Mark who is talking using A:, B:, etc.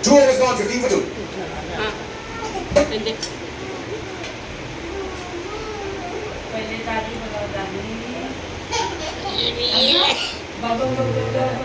A: Jewel has gone 15 for 2.
B: पहले दादी